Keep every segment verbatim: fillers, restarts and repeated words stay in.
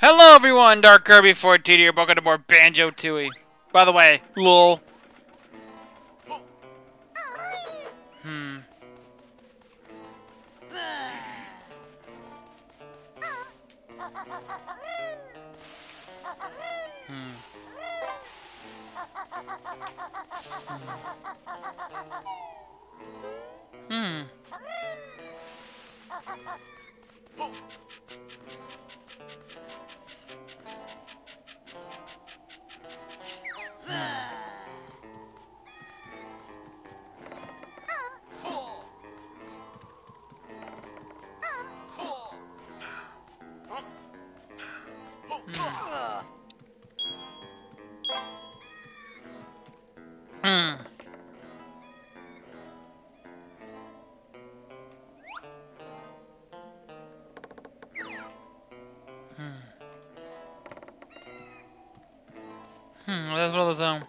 Hello everyone, Dark Kirby fourteen here, welcome to more Banjo-Tooie. By the way, lol. Hmm. Hmm. Hmm. Hmm. Hmm, that's one of those, um...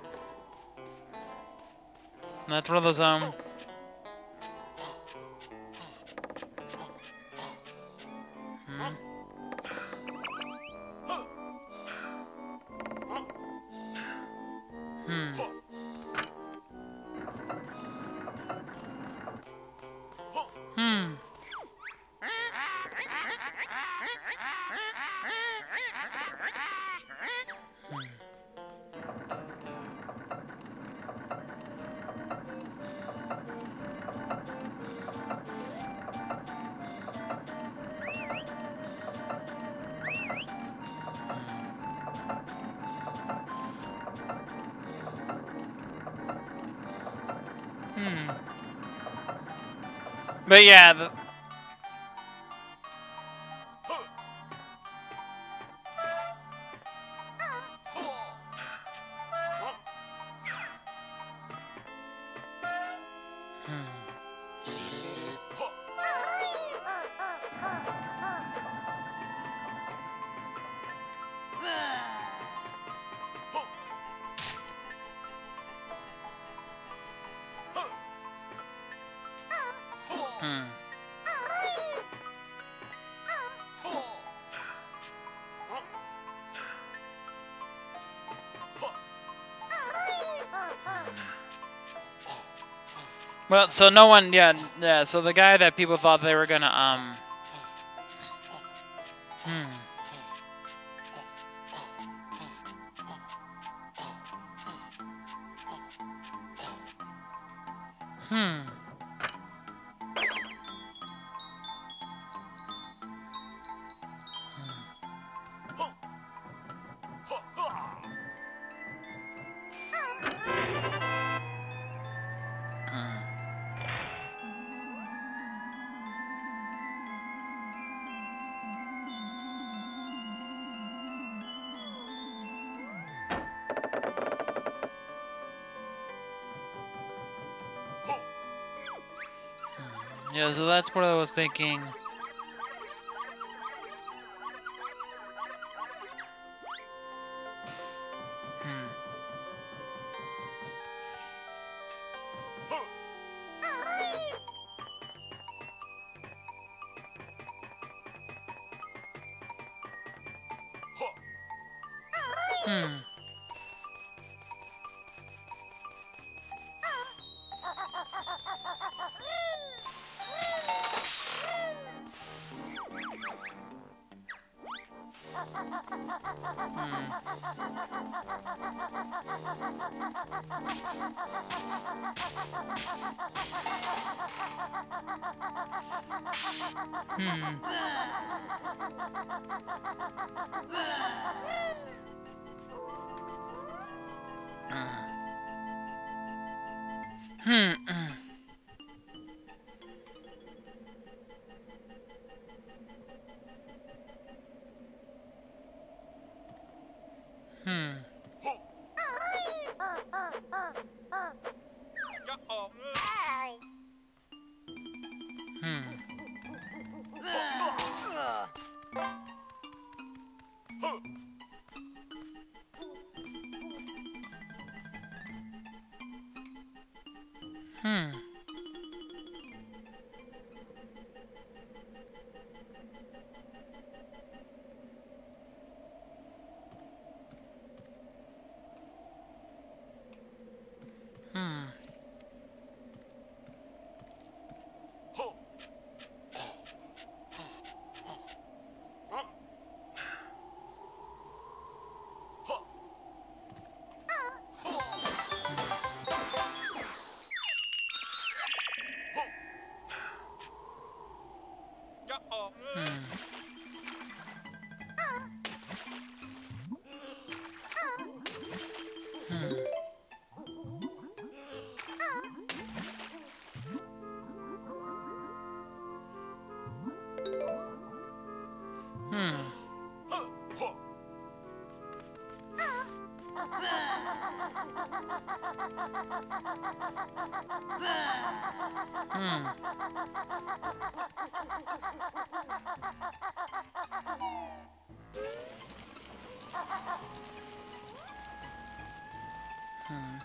That's one of those, um... Hmm. Hmm. Hmm. Hmm. But yeah, the... Hmm. Hmm. Well, so no one, yeah, yeah, so the guy that people thought they were gonna, um... Hmm. Hmm. Yeah, so that's what I was thinking. Hmm. Hmm. Hmm. Hmm. Hmm. Hmm. Hmm. Hmm. Hmm. Hmm. Hmm. Hmm.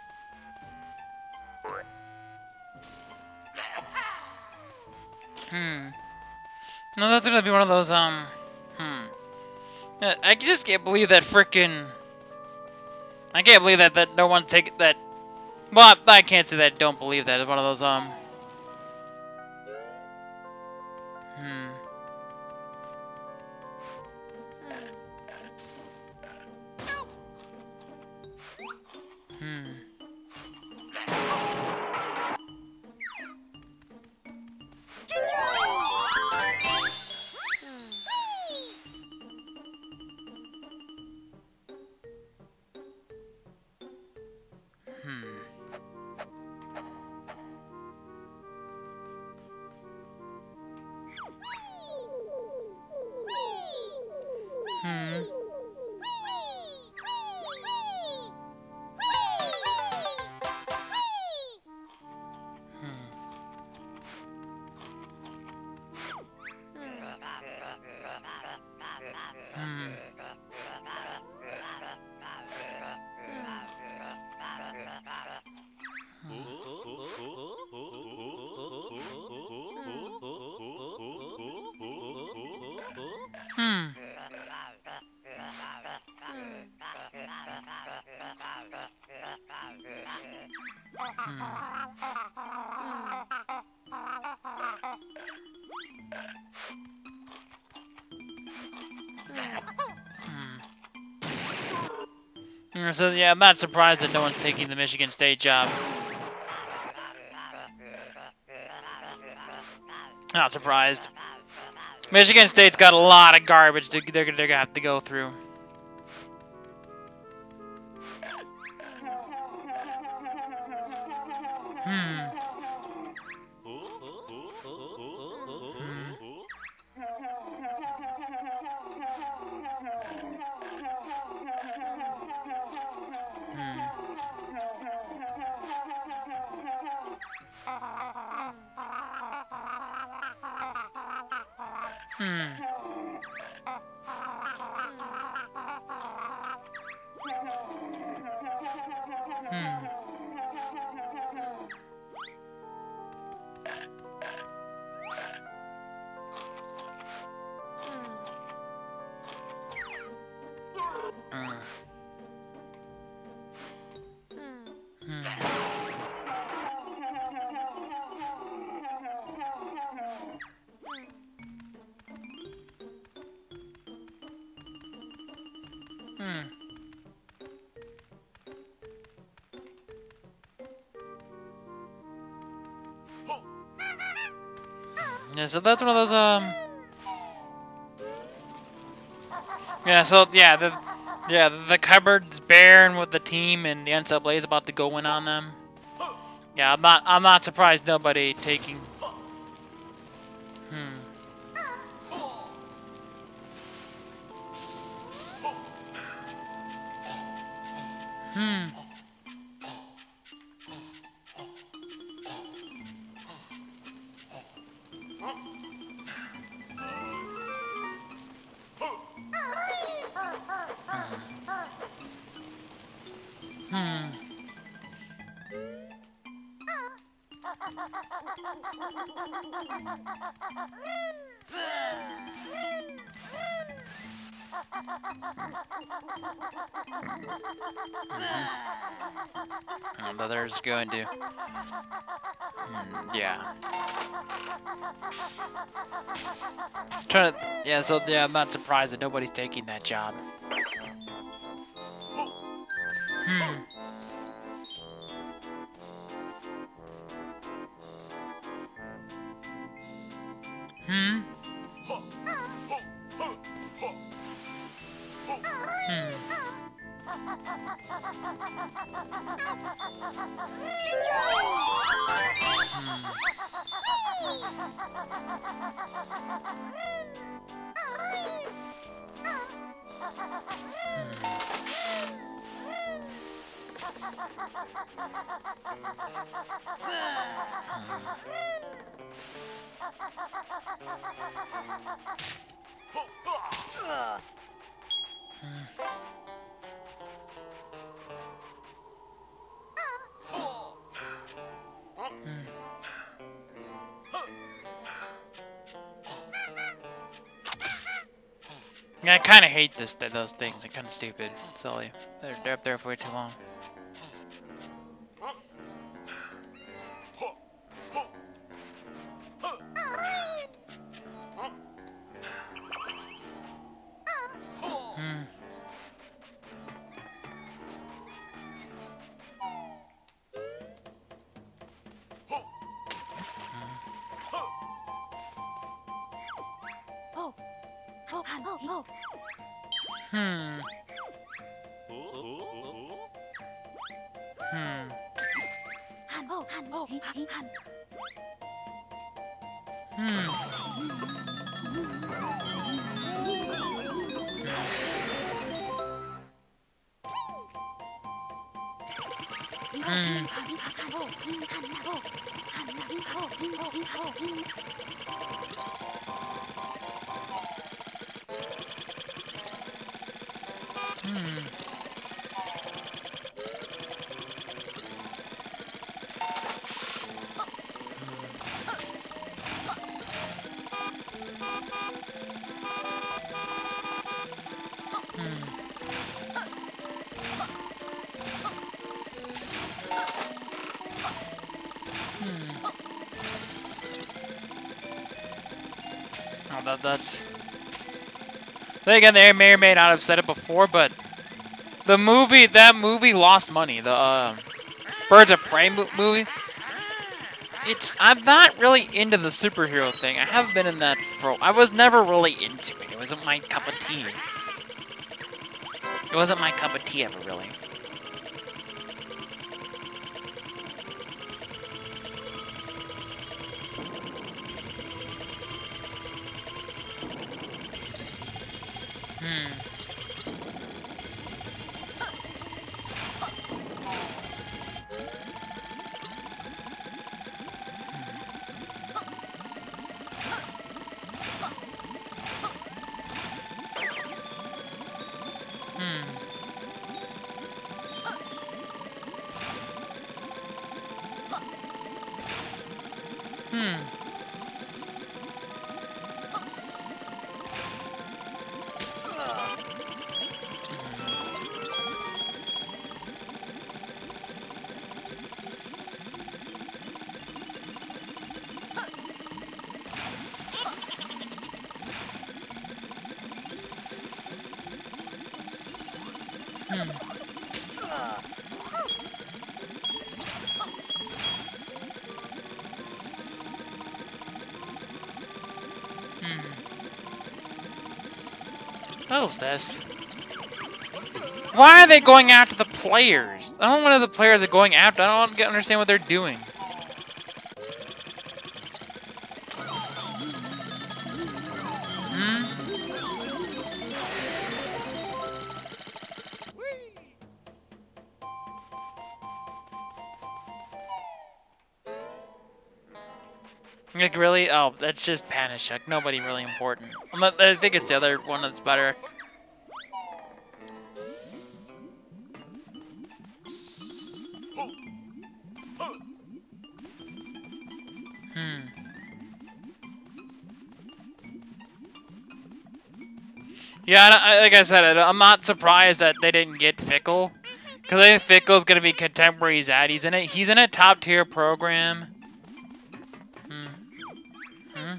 Hmm. No, that's gonna be one of those, um... Hmm. Yeah, I just can't believe that frickin'... I can't believe that, that no one take that... Well, I can't say that I don't believe that. It's one of those, um... Hmm. Hmm. Hmm. Hmm. Hmm. Hmm. Hmm. So yeah, I'm not surprised that no one's taking the Michigan State job. Not surprised. Michigan State's got a lot of garbage to, they're, they're gonna have to go through. Hmm. Hmm. Hmm. Hmm. Hmm. Yeah, so that's one of those, um... Yeah, so, yeah, the... Yeah, the cupboard's bare and with the team, and the N C double A is about to go in on them. Yeah, I'm not, I'm not surprised nobody taking... Hmm. Hmm. Hmm. And the other's going to... Hmm, yeah. Trying to... Yeah, so, yeah, I'm not surprised that nobody's taking that job. Hmm. Hmm? Hmm. Yeah, I kind of hate this. That those things. They're kind of stupid, silly. They're, they're up there for way too long. Hmm. Hmm. Hmm. Hmm. Hmm. Oh, that, that's... Then again, they may or may not have said it before, but the movie, that movie lost money. The uh, Birds of Prey mo movie. It's, I'm not really into the superhero thing. I haven't been in that for, I was never really into it. It wasn't my cup of tea. It wasn't my cup of tea ever, really. Hmm. Hmm. What is this? Why are they going after the players? I don't know what the players are going after. I don't understand what they're doing. Hmm? Like, really? Oh, that's just Panachuk. Nobody really important. I'm not, I think it's the other one that's better. Hmm. Yeah, I, I, like I said, I, I'm not surprised that they didn't get Fickle. Because I think Fickle's going to be contemporary Zaddy's in it. He's in a top-tier program. Hmm. Hmm?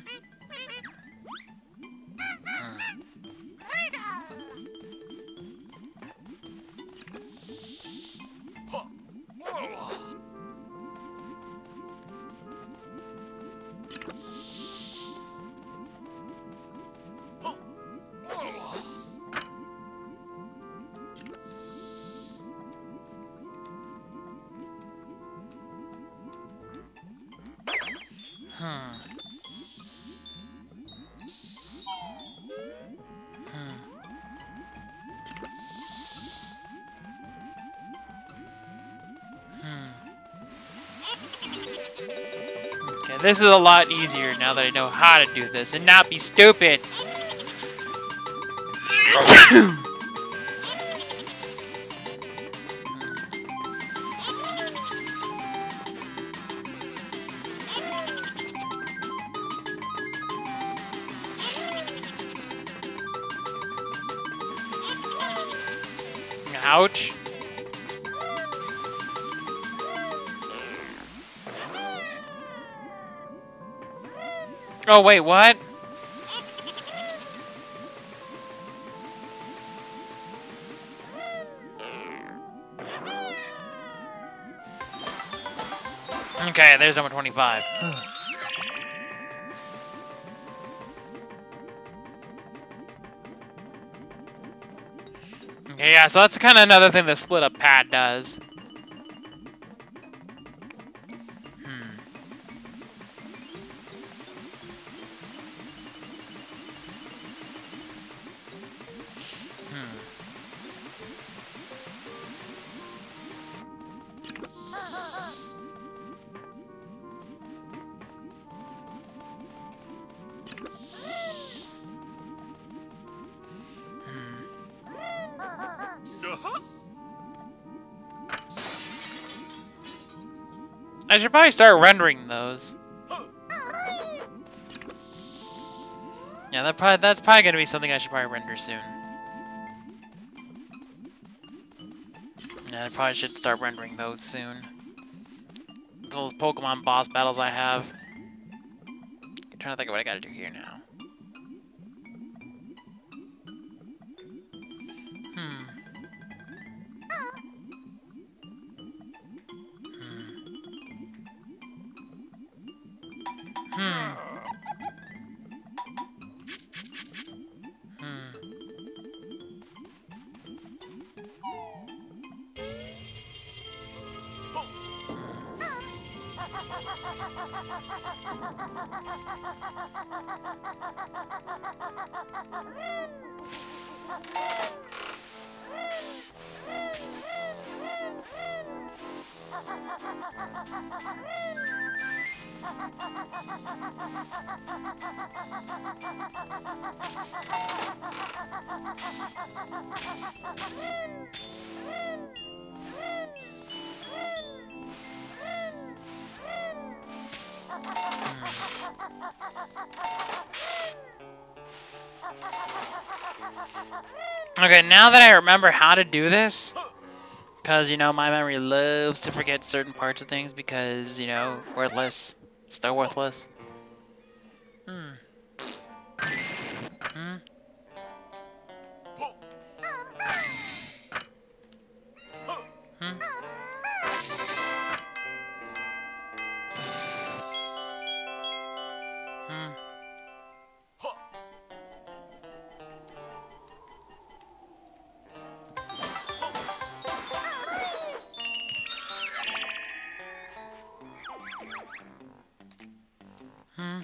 Hmm. Hmm. Hmm. Okay, this is a lot easier now that I know how to do this and not be stupid. Ouch. Oh, wait, what? Okay, there's number twenty-five. Okay, yeah, so that's kind of another thing the split up pad does. Hmm. Hmm. I should probably start rendering those. Yeah, that probably that's probably gonna be something I should probably render soon. Yeah, I probably should start rendering those soon. As well as Pokemon boss battles I have. I'm trying to think of what I gotta do here now. Hmm. Hmm. Hmm. Hmm. Okay, now that I remember how to do this, because, you know, my memory loves to forget certain parts of things because, you know, worthless. Still worthless. Hmm. Hmm. Hmm. Hmm. Hmm.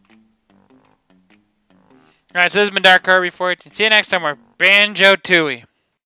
Alright, so this has been Dark Kirby for it. See you next time. We're Banjo-Tooie.